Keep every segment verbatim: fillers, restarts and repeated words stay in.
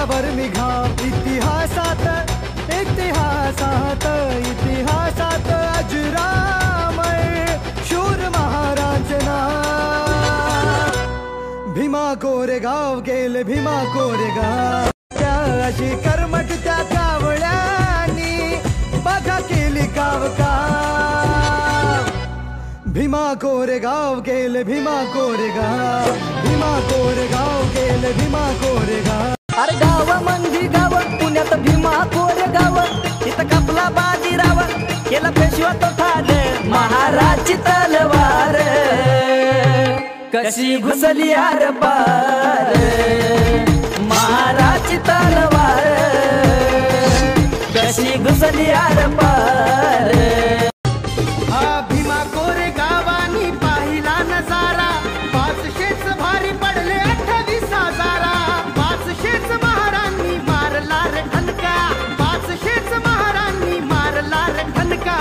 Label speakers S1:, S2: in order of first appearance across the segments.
S1: रस्त्यावर निघा इतिहासात इतिहासात इतिहासात अजरामर शूर महाराज नाव भीमा कोरेगाव गेले भीमा कोरेगाव त्या अशी कर्मठ त्या कावळ्यांनी बघा केली काव काव भीमा कोरेगाव गेले भीमा कोरेगाव भीमा कोरेगाव गेले भीमा कोरेगाव
S2: अरे गाव मंदी गाव पुण्यात भीमा कोरेगाव इथं कापला बाजीराव केला पेशवा तो ठाल महाराजची तलवार कशी घुसली आर पार महाराजची तलवार कशी घुसली आर पार
S1: भीमा कोरेगावानी पाहिला नजारा पाचशेच भारी पडले अठ्ठावीस हजारा पाचशेच महारांनी मारला रे ठणका पाचशेच महारांनी मारला रे ठणका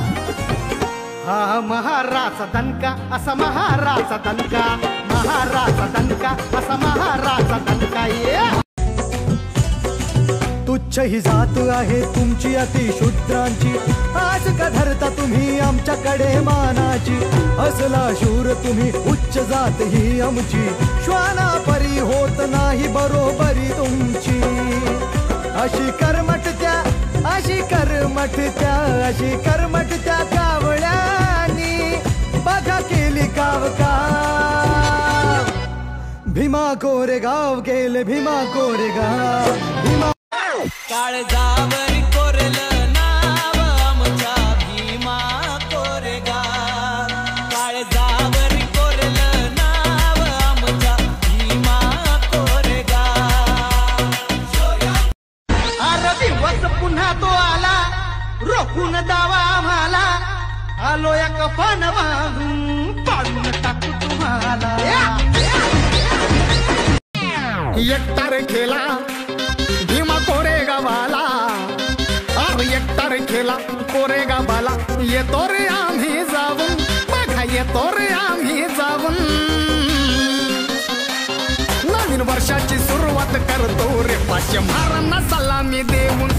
S1: हा महाराचा दणका असा महाराचा दणका महाराचा दणका असा महाराचा दणका ये तुच्छ ही जात आहे तुमची अतिशूद्रांची आज का धरता तुम्ही आमच्याकडे मानाची असला शूर तुम्ही उच्च जात ही आमची श्वाना परी होत नाही बरोबरी तुमची अशी कर्मठ त्या अशी कर्मठ त्या अशी कर्मठ त्या कावळ्यांनी बघा केली काव काव भीमा कोरेगाव गेले भीमा कोरेगाव भीमा
S2: काळजावर कोरलं नाव आमच्या भीमा कोरेगाव काळजावर कोरलं नाव आमच्या भीमा कोरेगाव
S1: अरे दिवस पुन्हा तो आला रोखून दावा आम्हाला आलो या कफान बांधून पाडून टाकू तुम्हाला
S3: एक तारखेला भीमा कोरेगावाला अरे एक तारखेला कोरेगावाला येतो रे आम्ही जाऊन बघा येतो रे आम्ही जाऊन नवीन वर्षाची सुरुवात करतो रे पाचशे महारांना सलामी देऊन